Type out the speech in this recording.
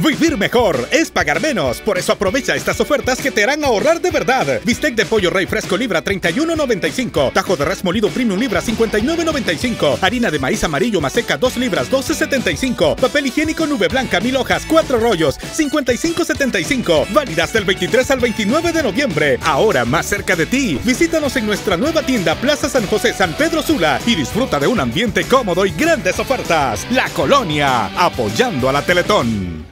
Vivir mejor es pagar menos. Por eso aprovecha estas ofertas que te harán ahorrar de verdad. Bistec de pollo rey fresco libra 31.95. Tajo de res molido premium libra 59.95. Harina de maíz amarillo maseca 2 libras 12.75. Papel higiénico nube blanca 1000 hojas 4 rollos 55.75. Válida hasta el 23 al 29 de noviembre. Ahora más cerca de ti. Visítanos en nuestra nueva tienda Plaza San José San Pedro Sula y disfruta de un ambiente cómodo y grandes ofertas. La Colonia, apoyando a la Teletón.